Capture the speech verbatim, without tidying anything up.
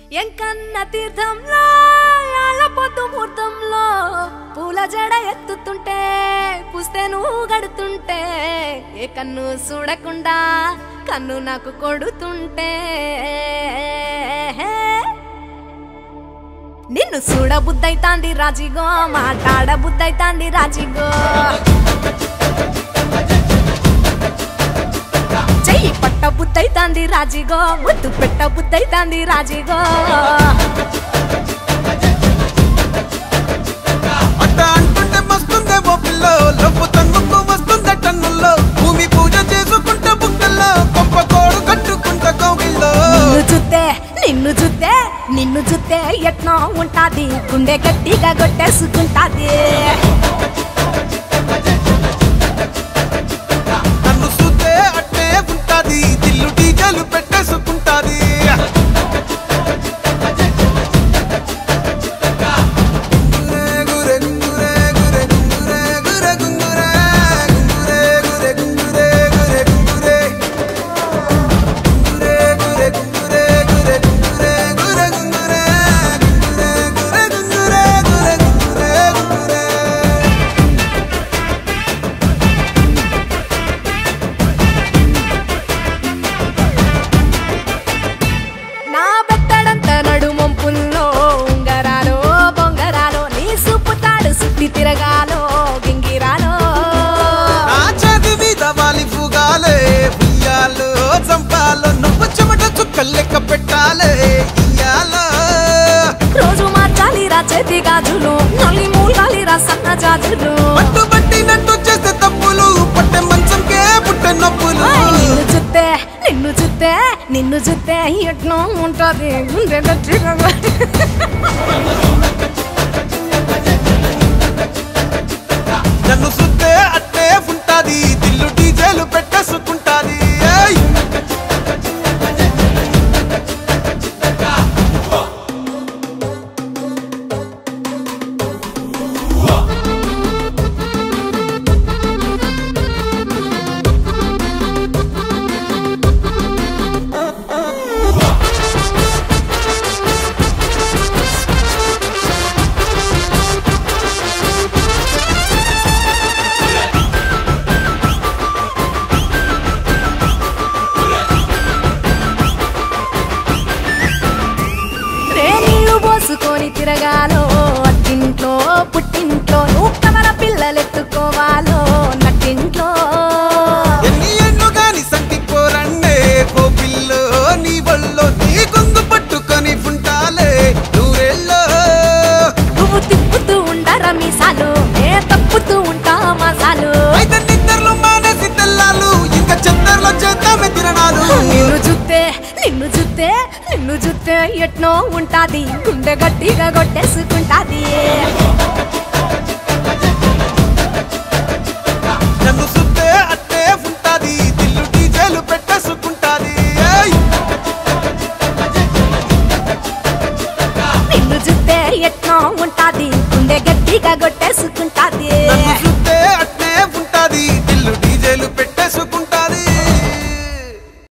ఎంకన్న తీర్థంలో యాళ్ళపొద్దు ముహూర్తంలో పూల జడ ఎత్తుతుంటే పుస్తే నువ్వు గడుతుంటే ఏ కన్ను చూడకుండా కన్ను నాకు కొడుతుంటే నిన్ను చూడ బుద్ధైతాంది రాజిగో మాట్లాడ బుద్ధైతాంది రాజిగో చెయ్యి పట్ట బుద్ధైతాంది రాజిగో ముద్దు పెట్ట బుద్ధైతాంది రాజిగో అట్ట అంటుంటే మస్తుందే ఓ పిల్లో లవ్వు తన్నుకు వస్తుందే టన్నుల్లో భూమి పూజ చేసుకుంటే బుక్కల్లో గొప్ప కోడు కట్టుకుంటే కోగిల్లో నిన్ను చూస్తే నిన్ను చూస్తే నిన్ను చూస్తే ఎట్నో ఉంటాది గుండె గట్టిగా కొట్టేసుకుంటాది నన్ను చూస్తే అట్టే ఉంటాది దిల్లు డీజలు పెట్టేసుకుంటాది తిరగాలో గింగిరాలో నా చేతి మీద వాలి ఫుగాలే ఉయ్యాలో చంపాలో నువ్వు చెమట చుక్కలు లెక్క పెట్టాలే ఇయ్యాలో రోజు మార్చాలి రా చేతి గాజులు నల్లి మూలాలి రా సన్న జాజులు పట్టు పట్టినట్టు చేస్తే తప్పులు పట్టే మంచంకే పుట్టే నొప్పులు నిన్ను చూస్తే నిన్ను చూస్తే నిన్ను చూస్తే ఎట్నో ఉంటది గుండె గట్టిగా నన్ను సుత్తే అట్టే ఉంటాది దిల్లు డీజేలు పెట్టేసుకుంటాది పోసుకొని తిరగాలో అట్టింట్లో పుట్టింట్లో నువ్వు కవల పిల్లలెత్తుకోవాలో నట్టింట్లో ఎన్ని ఎన్ను గాని సంటి పోరండే కోపిల్లో నీ వల్లో నీ కొంగు పట్టుకొని ఉంటాలే నూరెల్లో నువ్వు తిప్పుతూ ఉండరా మీసాలు నే తప్పుతూ ఉంటా మసాలు అయితే నిద్రలో మానేసి తెల్లాలు ఇంకా చెత్తర్లో చేద్దామే తిరణాలు నిన్ను చూస్తే నిన్ను చూస్తే నిన్ను చూస్తే ఎట్నో ఉంటాది గుండె గట్టిగా కొట్టేసుకుంటాది నన్ను చూస్తే అట్టే ఉంటాది దిల్లు డీజేలు పెట్టేసుకుంటాది నిన్ను చూస్తే ఎట్నో ఉంటాది గుండె గట్టిగా కొట్టే